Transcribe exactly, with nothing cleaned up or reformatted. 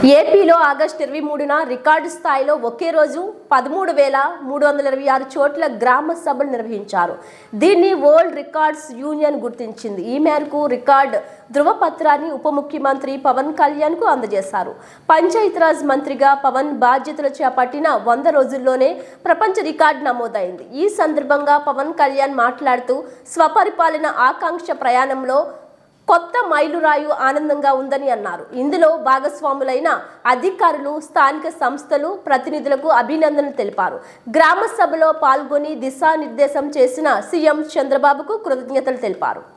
ఏపీలో ఆగస్టు ఇరవై మూడున రికార్డు స్థాయిలో ఒకే రోజు పదమూడు వేల మూడు వందల ఇరవై ఆరు చోట్ల గ్రామ సభలు నిర్వహించారు. దీన్ని వరల్డ్ రికార్డ్స్ యూనియన్ గుర్తించింది. ఈ మేరకు రికార్డు ధృవపత్రాన్ని ఉప ముఖ్యమంత్రి పవన్ కళ్యాణ్ కు అందజేశారు. పంచాయతీరాజ్ మంత్రిగా పవన్ బాధ్యతలు చేపట్టిన వంద రోజుల్లోనే ప్రపంచ రికార్డు నమోదైంది. ఈ సందర్భంగా పవన్ కళ్యాణ్ మాట్లాడుతూ స్వపరిపాలన ఆకాంక్ష ప్రయాణంలో కొత్త మైలురాయి ఆనందంగా ఉందని అన్నారు. ఇందులో భాగస్వాములైన అధికారులు, స్థానిక సంస్థలు, ప్రతినిధులకు అభినందనలు తెలిపారు. గ్రామ సభలో పాల్గొని దిశానిర్దేశం చేసిన సీఎం చంద్రబాబుకు కృతజ్ఞతలు తెలిపారు.